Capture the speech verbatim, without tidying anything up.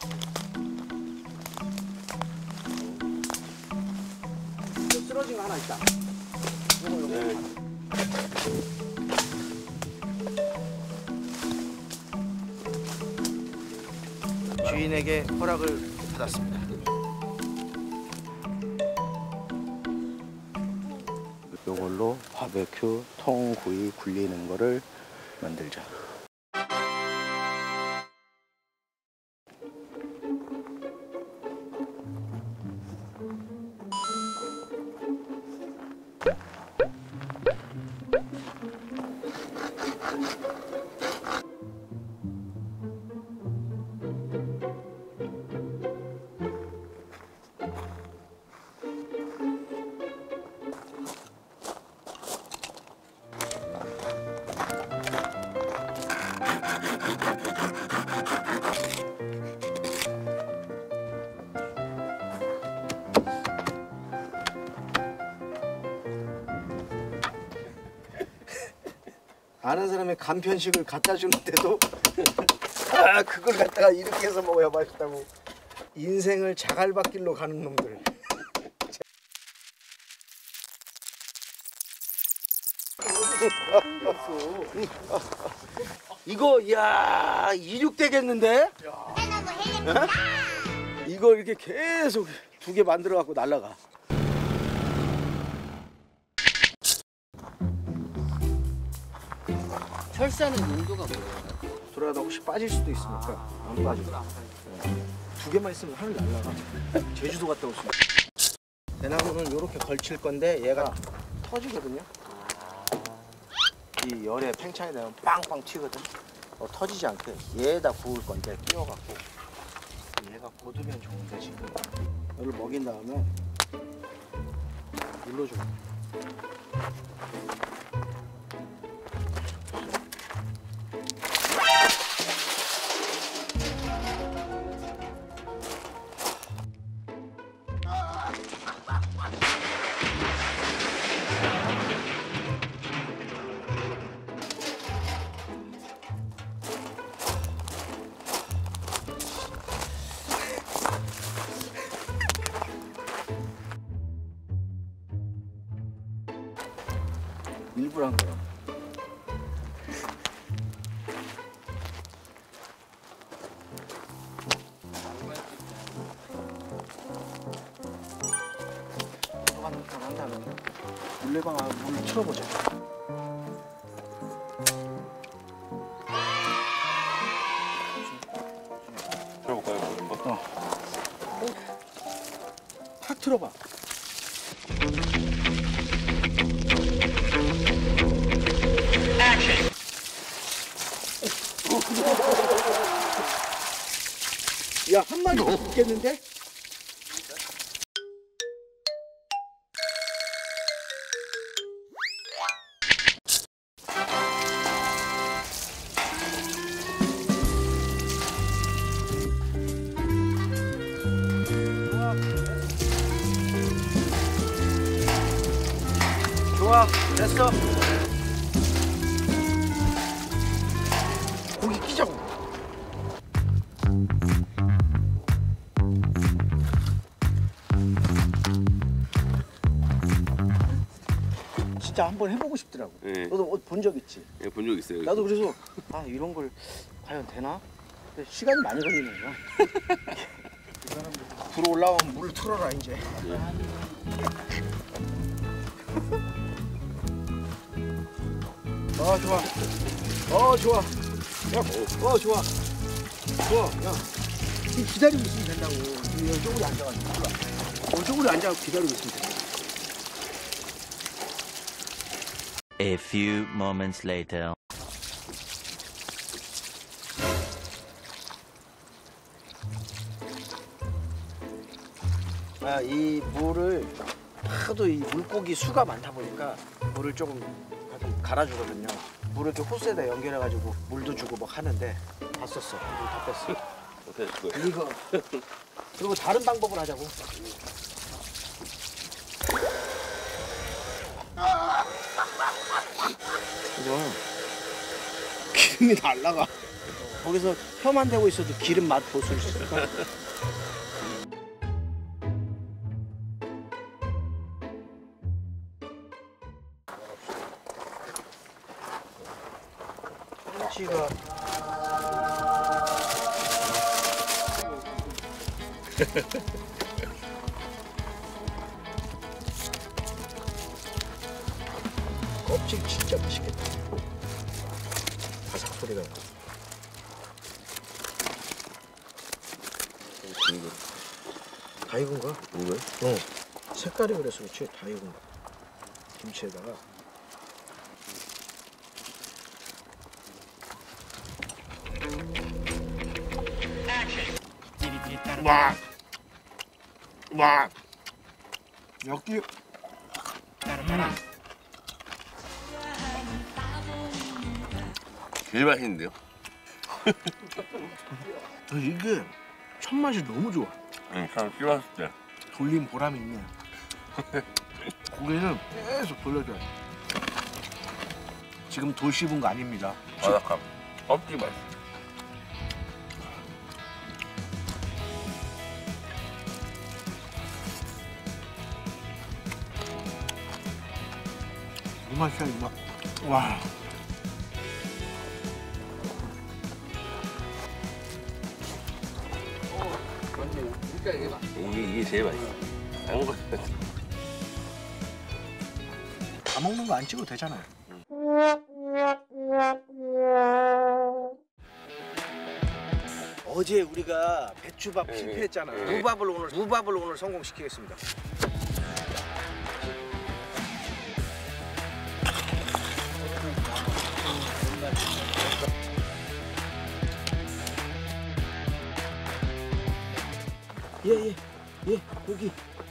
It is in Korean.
쓰러진 거 하나 있다. 요거, 요거. 네. 주인에게 허락을 받았습니다. 이걸로 바베큐 통구이 굴리는 거를 만들자. 아는 사람의 간편식을 갖다 주는데도 아 그걸 갖다가 이렇게 해서 먹어야 맛있다고. 인생을 자갈밭길로 가는 놈들. 이거 야 이륙 되겠는데? 이거 이렇게 계속 두 개 만들어 갖고 날라가. 철사는 용도가 뭐예요? 돌아가다 혹시 빠질 수도 있으니까 아, 안 빠져. 네. 두 개만 있으면 하늘 날라가. 제주도 갔다 올 수 있어. 대나무는 이렇게 걸칠 건데 얘가 터지거든요. 이 열에 팽창이 되면 빵빵 튀거든. 어, 터지지 않게 얘에다 구울 건데 끼워갖고 얘가 고두면 좋은데 지금 얘를 먹인 다음에 눌러줘. 일부러 한 거야. 들어가는 걸 한다면 물레방 물을 틀어보자. 틀어볼까요? 한번? 어. 팍 틀어봐. 야, 한 마리 있겠는데? 좋아, 됐어. 고기 끼자고. 진짜 한번 해보고 싶더라고. 네. 너도 옷 본 적 있지? 예, 본 적 있어요. 나도 그래서 아 이런 걸 과연 되나? 근데 시간이 많이 걸리는 거야. 불 올라오면 물 틀어라 이제. 네. 어 좋아. 어 좋아. 야, 어 좋아. 좋아. 야, 이 기다리고 있으면 된다고. 이쪽으로 앉아가지고. 몰라. 이쪽으로 앉아서 기다리고 있으면 된다. A few moments later. 아, 이 물을 하도 이 물고기 수가 많다 보니까 물을 조금 갈아주거든요. 물을 이렇게 호스에다 연결해가지고 물도 주고 뭐 하는데 다 썼어. 물 다 뺐어. 이거 그리고 다른 방법을 하자고. 이거 기름이 날라가. 거기서 혀만 대고 있어도 기름 맛 볼 수 있어. 꽁치가 껍질 진짜 맛있겠다. 바삭 소리가 나. 이거 다 익은가? 이거 어. 색깔이 그래서 그렇지. 다 익은 거. 김치에다가. 와. 와. 여기. 음. 제일 맛있는데요? 이게 첫 맛이 너무 좋아. 응, 참 씹었을 때. 돌린 보람이 있네. 고기는 계속 돌려줘야 돼. 지금 돌 씹은 거 아닙니다. 바삭함. 껍질 맛. 이 맛이야 이 맛. 와. 그러니까 이게 막 이게 이게 제일 맛있어. 안 먹어. 다 먹는 거 안 찍어도 되잖아요. 어제 우리가 배추밥 예, 실패했잖아. 예. 무밥을 오늘 무밥을 오늘 성공시키겠습니다. 예예 예, 예, 고기